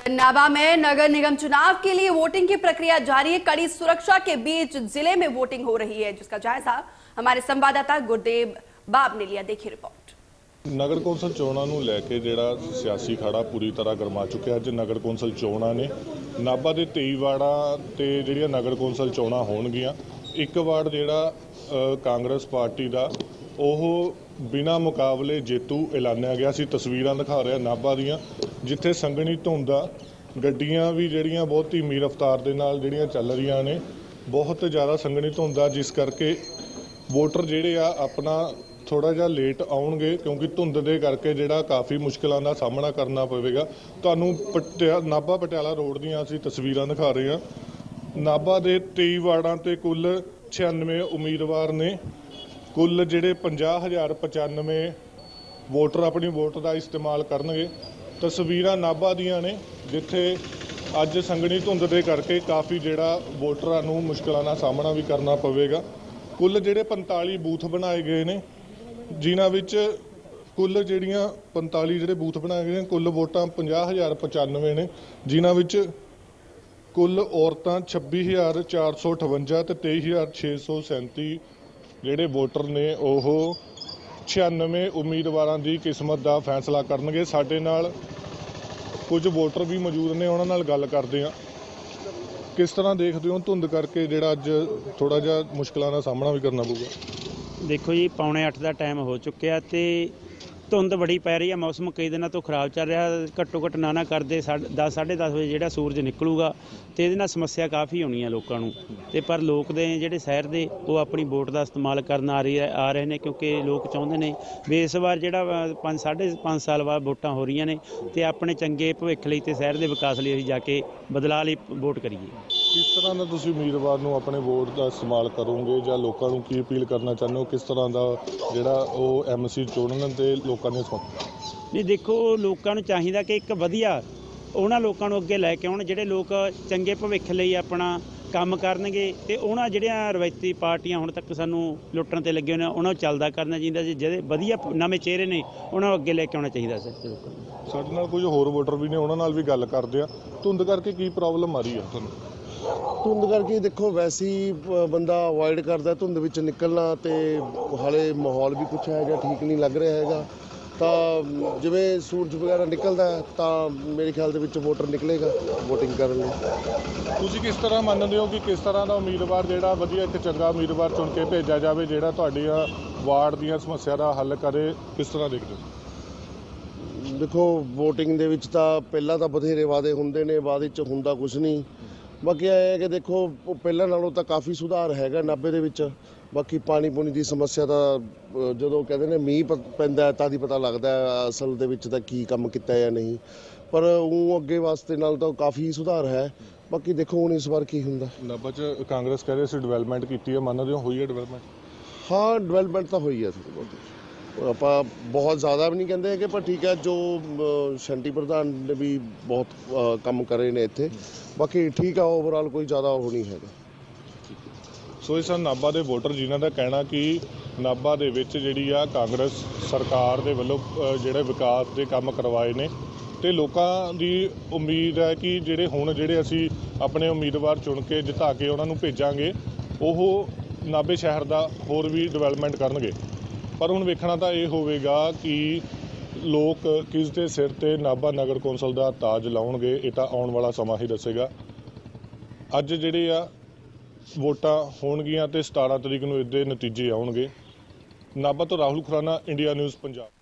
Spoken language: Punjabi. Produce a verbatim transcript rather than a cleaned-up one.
नाबा में नगर निगम चुनाव के लिए वोटिंग की प्रक्रिया जारी है। कड़ी सुरक्षा के बीच जिले में वोटिंग हो रही है, जिसका जायजा हमारे संवाददाता गुरदेव बाब ने लिया। देखिए रिपोर्ट। नगर कौंसल चोणां नूं लैके जिहड़ा सियासी खड़ा पूरी तरह गरमा चुक्या। अज नगर कौंसल चोणां ने नाभा के तेई वार्डां ते जिहड़ियां नगर कौंसल चोणां होणगीਆਂ, एक वार्ड जिहड़ा कांग्रेस पार्टी का ਉਹ बिना मुकाबले जेतू ऐलानिया गया सी। तस्वीरां दिखा रहा नाभा दियां, जिथे संघनी धुंद आ, गड्डियां भी जिहड़ियां बहुत धीमी रफ्तार दे नाल जिहड़ियां चल रही ने, बहुत ज़्यादा संघनी धुंद आ, जिस करके वोटर जिहड़े आ अपना थोड़ा जिहा लेट आउणगे, क्योंकि धुंद दे करके जिहड़ा काफ़ी मुश्किलों का सामना करना पवेगा। तुहानूं पटिया नाभा पटियाला रोड दीयां असीं तस्वीरां दिखा रहे हां। नाभा दे तेई वार्डां ते कुल छियानवे उम्मीदवार ने। कुल जिहड़े पचास हज़ार पचानवे वोटर अपनी वोट का इस्तेमाल करनगे। तस्वीरां नाभा दियां ने, जिथे अज संघनी धुंद दे करके काफ़ी जिहड़ा वोटरां नूं मुश्किलों का सामना भी करना पवेगा। कुल जिहड़े पैंताली बूथ बनाए गए ने, जिन्हां विच कुल जिहड़ियां पैंताली जिहड़े बूथ बनाए गए, कुल वोटां पचास हज़ार पचानवे ने, जिन्हां विच कुल औरतां छब्बी हज़ार चार सौ अठवंजा ते तेई हज़ार छे सौ सैंती जिहड़े वोटर ने ओह छियानवे उम्मीदवारों की किस्मत का फैसला करनगे। साडे नाल कुछ वोटर भी मौजूद ने, उन्हां नाल गल करदे हां। किस तरह देखते हो धुंद करके जिहड़ा अज थोड़ा जिहा मुश्किलों का सामना भी करना पऊगा? देखो जी, पौने अठ का टाइम हो चुकिया ते धुंद बड़ी पै रही है। मौसम कई दिनों तो खराब चल रहा। घट्टो घट्ट ना ना करते दस साढ़े दस बजे ਜਿਹੜਾ सूरज निकलूगा तो ये ਨਾਲ समस्या काफ़ी होनी है लोगों ਨੂੰ। ਤੇ ਪਰ ਲੋਕ ਦੇ ਜਿਹੜੇ ਸ਼ਹਿਰ ਦੇ ਉਹ ਆਪਣੀ ਵੋਟ ਦਾ ਇਸਤੇਮਾਲ ਕਰਨ ਆ ਰਹੀ ਆ ਰਹੇ ਨੇ, ਕਿਉਂਕਿ ਲੋਕ ਚਾਹੁੰਦੇ ਨੇ ਵੀ ਇਸ ਵਾਰ ਜਿਹੜਾ ਪੰਜ ਸਾਢੇ ਪੰਜ ਸਾਲ ਬਾਅਦ ਵੋਟਾਂ ਹੋ ਰਹੀਆਂ ਨੇ ਤੇ ਆਪਣੇ ਚੰਗੇ ਭਵਿੱਖ ਲਈ ਤੇ ਸ਼ਹਿਰ ਦੇ ਵਿਕਾਸ ਲਈ ਅਸੀਂ ਜਾ ਕੇ ਬਦਲਾਅ ਲਈ ਵੋਟ ਕਰੀਏ। किस तरह का तुसीं उम्मीदवार नूं अपने वोट का इस्तेमाल करोगे, ਜਾਂ लोगों को की अपील करना चाहते हो? किस तरह का जिहड़ा ਉਹ एम सी चुनन ते लोगों ने नहीं, देखो लोगों को चाहिए कि एक वधिया ਉਹਨਾਂ ਲੋਕਾਂ ਨੂੰ ਅੱਗੇ ਲੈ ਕੇ ਆਉਣ ਜਿਹੜੇ ਲੋਕ ਚੰਗੇ ਭਵਿੱਖ ਲਈ ਆਪਣਾ ਕੰਮ ਕਰਨਗੇ, ਤੇ ਉਹਨਾਂ ਜਿਹੜੀਆਂ ਰਵਾਇਤੀ ਪਾਰਟੀਆਂ ਹੁਣ ਤੱਕ ਸਾਨੂੰ ਲੁੱਟਣ ਤੇ ਲੱਗੇ ਹੋਏ ਨੇ ਉਹਨਾਂ ਨੂੰ ਚੱਲਦਾ ਕਰਨਾ ਚਾਹੀਦਾ। ਜਿਹੜੇ ਵਧੀਆ ਨਵੇਂ ਚਿਹਰੇ ਨੇ ਉਹਨਾਂ ਨੂੰ ਅੱਗੇ ਲੈ ਕੇ ਆਉਣਾ ਚਾਹੀਦਾ। ਸਰ ਲੋਕਾਂ ਨੂੰ ਸਾਡੇ ਨਾਲ ਕੁਝ ਹੋਰ ਵੋਟਰ ਵੀ ਨੇ, ਉਹਨਾਂ ਨਾਲ ਵੀ ਗੱਲ ਕਰਦੇ ਆ। ਧੁੰਦ ਕਰਕੇ ਕੀ ਪ੍ਰੋਬਲਮ ਆ ਰਹੀ ਹੈ ਤੁਹਾਨੂੰ? ਧੁੰਦ ਕਰਕੇ ਦੇਖੋ ਵੈਸੇ ਹੀ ਬੰਦਾ ਅਵੋਇਡ ਕਰਦਾ ਧੁੰਦ ਵਿੱਚ ਨਿਕਲਣਾ, ਤੇ ਹਾਲੇ ਮਾਹੌਲ ਵੀ ਕੁਛ ਹੈ ਜਾਂ ਠੀਕ ਨਹੀਂ ਲੱਗ ਰਿਹਾ ਹੈਗਾ। ਤਾਂ ਜਿਵੇਂ ਸੂਰਜ ਵਗੈਰਾ ਨਿਕਲਦਾ ਤਾਂ ਮੇਰੇ ਖਿਆਲ ਦੇ ਵਿੱਚ ਵੋਟਰ ਨਿਕਲੇਗਾ ਵੋਟਿੰਗ ਕਰਨ ਲਈ। ਤੁਸੀਂ ਕਿਸ ਤਰ੍ਹਾਂ ਮੰਨਦੇ ਹੋ ਕਿ ਕਿਸ ਤਰ੍ਹਾਂ ਦਾ ਉਮੀਦਵਾਰ ਜਿਹੜਾ ਵਧੀਆ ਇੱਕ ਚੰਗਾ ਉਮੀਦਵਾਰ ਚੁਣ ਕੇ ਭੇਜਿਆ ਜਾਵੇ, ਜਿਹੜਾ ਤੁਹਾਡੀਆਂ ਵਾਰਡ ਦੀਆਂ ਸਮੱਸਿਆ ਦਾ ਹੱਲ ਕਰੇ? ਕਿਸ ਤਰ੍ਹਾਂ ਦੇਖਦੇ ਹੋ? ਦੇਖੋ ਵੋਟਿੰਗ ਦੇ ਵਿੱਚ ਤਾਂ ਪਹਿਲਾਂ ਤਾਂ ਬਥੇਰੇ ਵਾਅਦੇ ਹੁੰਦੇ ਨੇ, ਬਾਅਦ 'ਚ ਹੁੰਦਾ ਕੁਛ ਨਹੀਂ। ਬਾਕੀ ਇਹ ਹੈ ਕਿ ਦੇਖੋ ਪਹਿਲਾਂ ਨਾਲੋਂ ਤਾਂ ਕਾਫੀ ਸੁਧਾਰ ਹੈਗਾ ਨਾਭੇ ਦੇ ਵਿੱਚ। ਬਾਕੀ ਪਾਣੀ ਪੂਣੀ ਦੀ ਸਮੱਸਿਆ ਤਾਂ ਜਦੋਂ ਕਹਿੰਦੇ ਨੇ ਮੀਂਹ ਪੈਂਦਾ ਤਾਂ ਹੀ ਪਤਾ ਲੱਗਦਾ ਅਸਲ ਦੇ ਵਿੱਚ ਤਾਂ ਕੀ ਕੰਮ ਕੀਤਾ ਜਾਂ ਨਹੀਂ, ਪਰ ਉਹ ਅੱਗੇ ਵਾਸਤੇ ਨਾਲ ਤਾਂ ਕਾਫੀ ਸੁਧਾਰ ਹੈ। ਬਾਕੀ ਦੇਖੋ ਹੁਣ ਇਸ ਵਾਰ ਕੀ ਹੁੰਦਾ। ਨਾਭਾ 'ਚ ਕਾਂਗਰਸ ਕਹਿ ਰਹੇ ਸੀ ਡਿਵੈਲਪਮੈਂਟ ਕੀਤੀ ਹੈ, ਮੰਨਦੇ ਹੋ ਹੋਈ ਹੈ ਡਿਵੈਲਪਮੈਂਟ? ਹਾਂ ਡਿਵੈਲਪਮੈਂਟ ਤਾਂ ਹੋਈ ਹੈ ਥੋੜ੍ਹੀ ਬਹੁਤ, ਆਪਾਂ ਬਹੁਤ ਜ਼ਿਆਦਾ ਵੀ ਨਹੀਂ ਕਹਿੰਦੇ ਹੈਗੇ, ਪਰ ਠੀਕ ਹੈ ਜੋ ਸ਼ੰਟੀ ਪ੍ਰਧਾਨ ਨੇ ਵੀ ਬਹੁਤ ਕੰਮ ਕਰੇ ਨੇ ਇੱਥੇ। ਬਾਕੀ ਠੀਕ ਆ, ਓਵਰਆਲ ਕੋਈ ਜ਼ਿਆਦਾ ਉਹ ਨਹੀਂ ਹੈਗਾ। ਸੋ ਇਸ ਨਾਭਾ ਦੇ ਵੋਟਰ ਜਿਨ੍ਹਾਂ ਦਾ ਕਹਿਣਾ ਕਿ ਨਾਭਾ ਦੇ ਵਿੱਚ ਜਿਹੜੀ ਆ ਕਾਂਗਰਸ ਸਰਕਾਰ ਦੇ ਵੱਲੋਂ ਜਿਹੜੇ ਵਿਕਾਸ ਦੇ ਕੰਮ ਕਰਵਾਏ ਨੇ, ਤੇ ਲੋਕਾਂ ਦੀ ਉਮੀਦ ਹੈ ਕਿ ਜਿਹੜੇ ਹੁਣ ਜਿਹੜੇ ਅਸੀਂ ਆਪਣੇ ਉਮੀਦਵਾਰ ਚੁਣ ਕੇ ਜਿਤਾ ਕੇ ਉਹਨਾਂ ਨੂੰ ਭੇਜਾਂਗੇ, ਉਹ ਨਾਭੇ ਸ਼ਹਿਰ ਦਾ ਹੋਰ ਵੀ ਡਿਵੈਲਪਮੈਂਟ ਕਰਨਗੇ। ਪਰ ਹੁਣ ਵੇਖਣਾ ਤਾਂ ਇਹ ਹੋਵੇਗਾ ਕਿ ਲੋਕ ਕਿਸ ਦੇ ਸਿਰ ਤੇ ਨਾਭਾ ਨਗਰ ਕੌਂਸਲ ਦਾ ਤਾਜ ਲਾਉਣਗੇ। ਇਹ ਤਾਂ ਆਉਣ ਵਾਲਾ ਸਮਾਂ ਹੀ ਦੱਸੇਗਾ। ਅੱਜ ਜਿਹੜੇ ਆ ਵੋਟਾਂ ਹੋਣਗੀਆਂ ਤੇ ਸਤਾਰਾਂ ਤਰੀਕ ਨੂੰ ਇਹਦੇ ਨਤੀਜੇ ਆਉਣਗੇ। ਨਾਭਾ ਤੋਂ ਰਾਹੁਲ ਖੁਰਾਨਾ, ਇੰਡੀਆ ਨਿਊਜ਼ ਪੰਜਾਬ।